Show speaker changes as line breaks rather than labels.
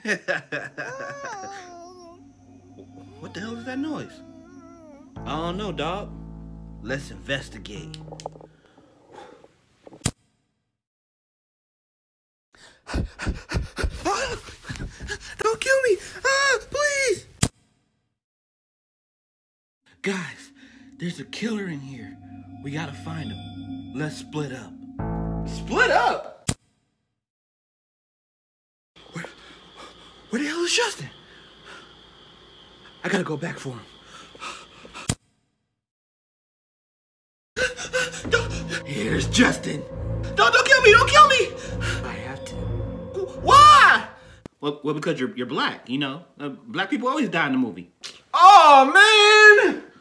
What the hell is that noise? I don't know, dog. Let's investigate. Don't kill me! Please! Guys, there's a killer in here. We gotta find him. Let's split up. Split up? Where the hell is Justin? I gotta go back for him. Here's Justin. Don't kill me! Don't kill me! I have to. Why? Well, because you're black, you know. Black people always die in the movie. Oh, man!